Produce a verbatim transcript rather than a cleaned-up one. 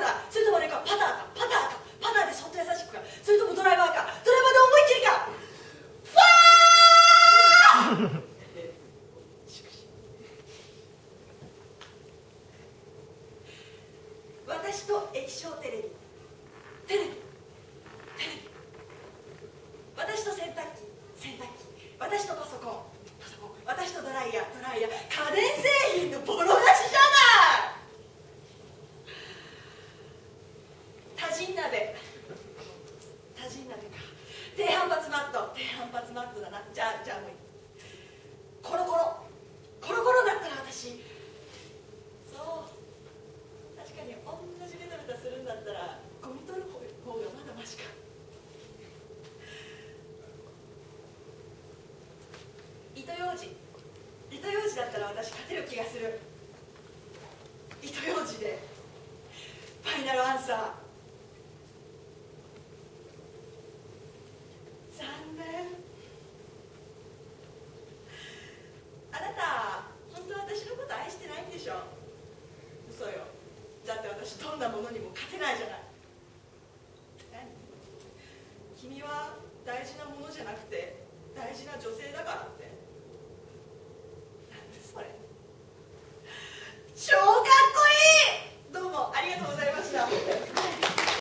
だ、それともあれか、パターか、パターか、パターでそっと優しくか、それともドライバーか、ドライバーで思いっきりか、ファー私と液晶テレビ、テレビ、テレビ、私と洗濯機、洗濯機、私とパソコン、パソコン、私とドライヤー、ドライヤー、家電製品のボロ勝ちじゃない。多人鍋、多人鍋か、低反発マット、低反発マットだな。じゃあじゃあもういい。コロコロ、コロコロだったら私、そう確かに同じベタベタするんだったらゴミ取る方がまだマシか。糸ようじ、糸ようじだったら私勝てる気がする。糸ようじでファイナルアンサー。残念。あなた本当は私のこと愛してないんでしょ。嘘よ。だって私どんなものにも勝てないじゃない。